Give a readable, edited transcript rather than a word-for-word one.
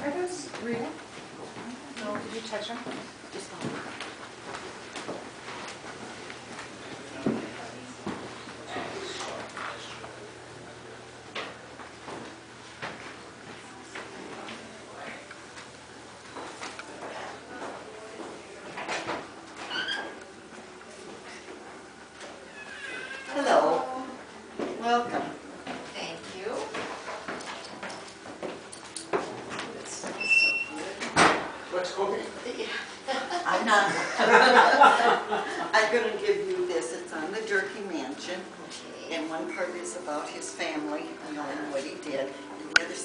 Are those real? No, did you touch them? Just Hello. Welcome. thank you. That smells so good. What's cooking? I'm not. I'm going to give you this. It's on the Durkee Mansion. Okay. And one part is about his family and what he did. And the other